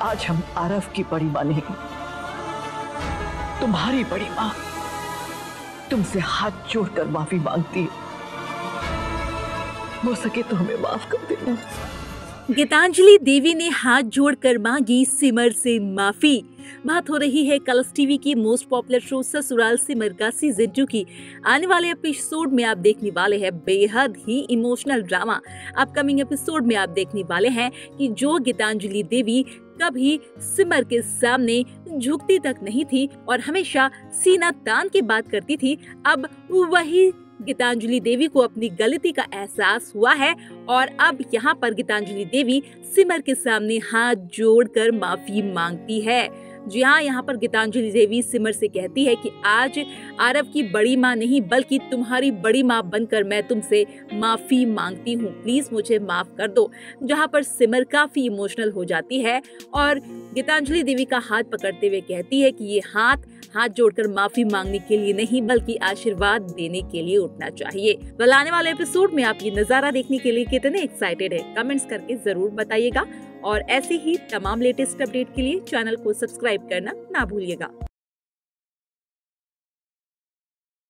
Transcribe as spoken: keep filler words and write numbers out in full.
आज हम आरव की बड़ी माँ नहीं, तुम्हारी बड़ी माँ तुमसे हाथ जोड़कर माफी मांगती है। हो सके तो हमें माफ कर देना। गीतांजलि देवी ने हाथ जोड़कर मांगी सिमर से माफी। बात हो रही है कलर्स टीवी की most popular show Sasural Simar का सीजन टू की। आने वाले एपिसोड में आप देखने वाले हैं बेहद ही इमोशनल ड्रामा। अपकमिंग एपिसोड में आप देखने वाले हैं कि जो गीतांजलि देवी कभी सिमर के सामने झुकती तक नहीं थी और हमेशा सीना तान के बात करती थी, अब वही गीतांजलि देवी को अपनी गलती का एहसास हुआ है और अब यहाँ पर गीतांजलि देवी सिमर के सामने हाथ जोड़कर माफी मांगती है। जी हाँ, यहाँ पर गीतांजलि देवी सिमर से कहती है कि आज आरव की बड़ी माँ नहीं बल्कि तुम्हारी बड़ी माँ बनकर मैं तुमसे माफी मांगती हूँ, प्लीज मुझे माफ कर दो। जहाँ पर सिमर काफी इमोशनल हो जाती है और गीतांजलि देवी का हाथ पकड़ते हुए कहती है कि ये हाथ हाथ जोड़कर माफी मांगने के लिए नहीं बल्कि आशीर्वाद देने के लिए उठना चाहिए। वेल, आने वाले एपिसोड में आप ये नजारा देखने के लिए कितने एक्साइटेड है, कमेंट्स करके जरूर बताइएगा और ऐसे ही तमाम लेटेस्ट अपडेट के लिए चैनल को सब्सक्राइब करना ना भूलिएगा।